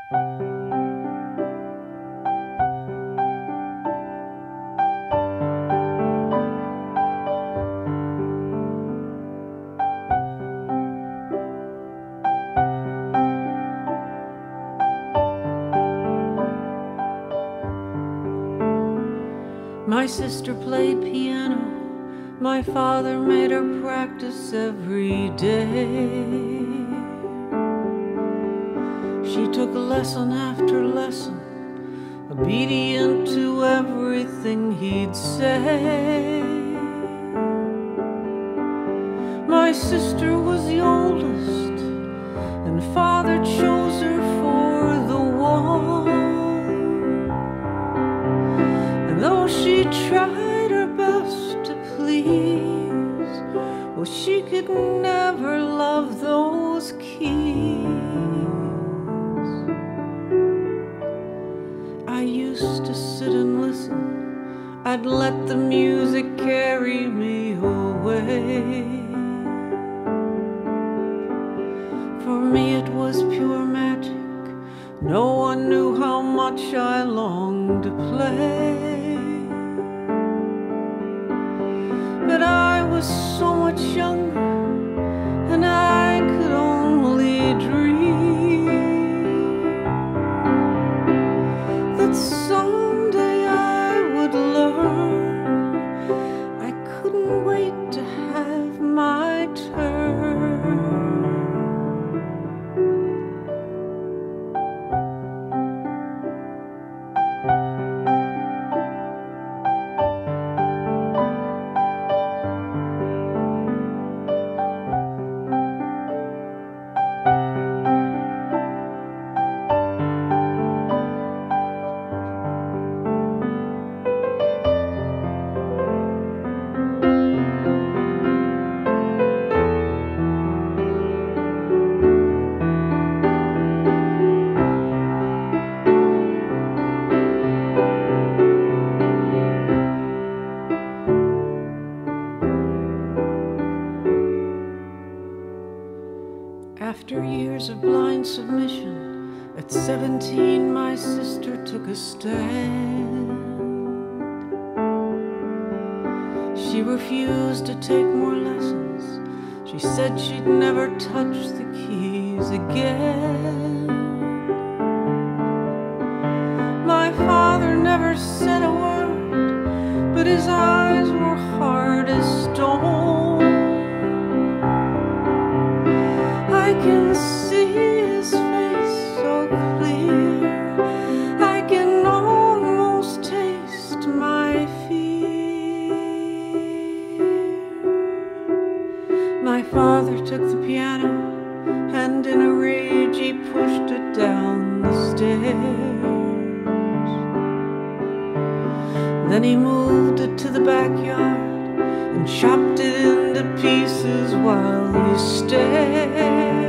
My sister played piano, my father made her practice every day. She took lesson after lesson, obedient to everything he'd say. My sister was the oldest, and father chose her for the one. Though she tried her best to please, well, she could never love those keys. I used to sit and listen, I'd let the music carry me away. For me it was pure magic, no one knew how much I longed to play. But I was so much younger, and I could only dream that someday I would learn. I couldn't wait to have my turn. After years of blind submission, at 17 my sister took a stand. She refused to take more lessons. She said she'd never touch the keys again. My father never said a word, but his eyes were hard as stone. I can see his face so clear, I can almost taste my fear. My father took the piano, and in a rage he pushed it down the stairs. Then he moved it to the backyard and chopped it into pieces while he stared.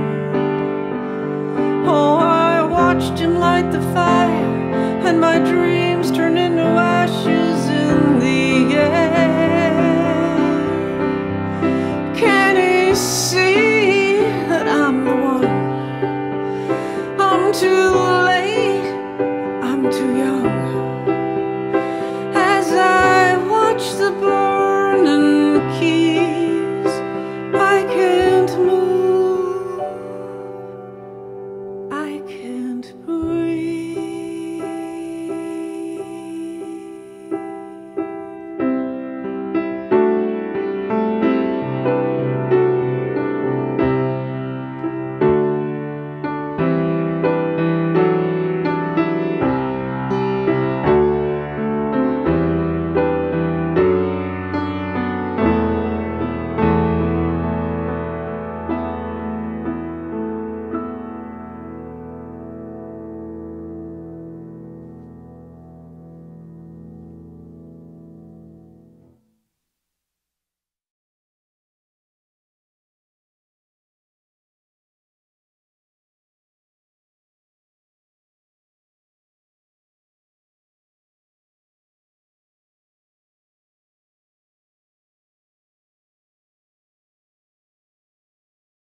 Oh, I watched him light the fire, and my dreams turned into ashes in the air. Can he see?